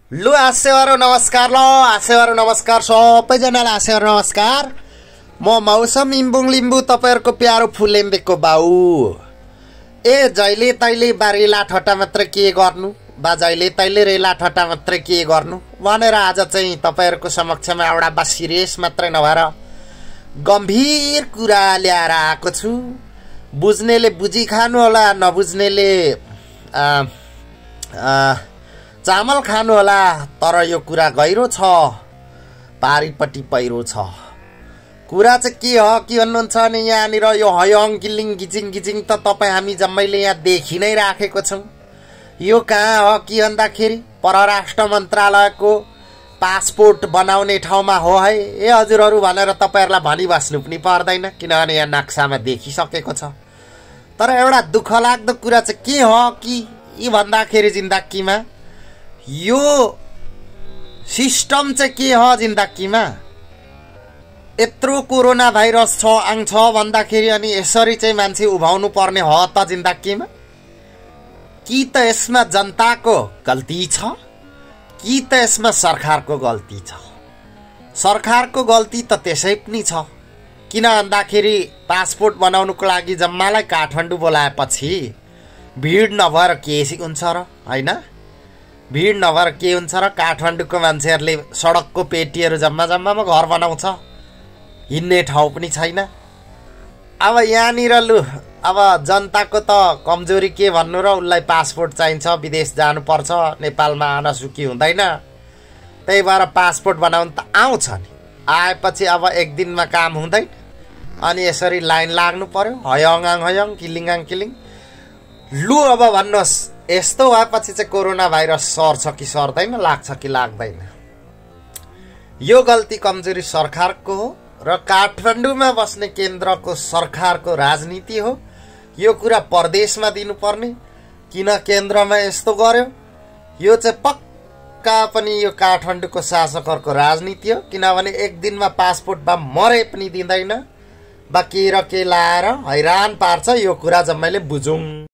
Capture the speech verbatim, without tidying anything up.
लु आसेवारो नमस्कार ल आसेवारो नमस्कार सबैजनालाई आसेवारो नमस्कार। म मौसम इम्बुङ लिम्बू तपाईहरुको प्यारो फुलेम्बेको बाउ। ए जहिले तैले बारेला ठट्टा मात्र के गर्नु बा जहिले तैले रेला ठट्टा मात्र के गर्नु भनेर आज चाहिँ तपाईहरुको समक्षमा एउटा बा सिरियस मात्र नभएर गम्भीर कुरा ल्याएर आएको छु। बुझ्नेले बुझी खानु होला, नबुझ्नेले आ आ चामल खानु होला। तर यो कुरा गहिरो छ, पारिपट्टि पहिरो छ। कुरा चाहिँ के हो कि भन्नुहुन्छ नि, यहाँनिर यो हयङ गिलिङ गिजिङ गिजिङ त तपाईँ हामी जम्मैले यहाँ देखि नै राखेको छौँ। यो कहाँ हो कि भन्दाखेरि परराष्ट्र मन्त्रालयको पासपोर्ट बनाउने ठाउँमा हो है। ए हजुरहरू भनेर तपाईँहरूलाई भनिबस्नु पनि पर्दैन, किनभने यहाँ नक्सामा देखिसकेको छ। तर एउटा दुःख लाग्दो कुरा चाहिँ के हो कि यी भन्दाखेरि जिन्दगीमा यो सिस्टम चाहिँ के हो जिन्दगीमा, यत्रो कोरोना भाइरस छ आङ छ भन्दाखेरि अनि यसरी चाहिँ मान्छे उभाउनु पर्ने हो त जिन्दगीमा? कि त यसमा जनताको गल्ती छ कि त यसमा सरकारको गल्ती छ? सरकारको गल्ती त त्यसै पनि छ, किन भन्दाखेरि पासपोर्ट बनाउनुको लागि जम्मालाई काठमाडौँ बोलाएपछि भिड नभएर के हुन्छ र, हैन? भिड नभएर के हुन्छ र? काठमाडौँको मान्छेहरूले सडकको पेटीहरू जम्मा जम्मामा घर बनाउँछ, हिँड्ने ठाउँ पनि छैन। अब यहाँनिर लु अब जनताको त कमजोरी के भन्नु र, उसलाई पासपोर्ट चाहिन्छ, विदेश जानुपर्छ, नेपालमा आन सुखी हुँदैन। त्यही भएर पासपोर्ट बनाउनु त आउँछ नि, आएपछि अब एक दिनमा काम हुँदैन अनि यसरी लाइन लाग्नु पर्यो, हयङआङ हयङ किलिङआङ किलिङ। लु अब भन्नुहोस्, यस्तो भएपछि चाहिँ कोरोना भाइरस सर्छ कि सर्दैन, लाग्छ कि लाग्दैन? यो गल्ती कमजोरी सरकारको हो र काठमाडौँमा बस्ने केन्द्रको सरकारको राजनीति हो। यो कुरा प्रदेशमा दिनुपर्ने, किन केन्द्रमा यस्तो गर्यो? यो चाहिँ पक्का पनि यो काठमाडौँको शासकहरूको राजनीति हो। किनभने एक दिनमा पासपोर्ट बा मरे पनि दिँदैन, बा के र के लाएर हैरान पार्छ। यो कुरा जम्मैले बुझौँ।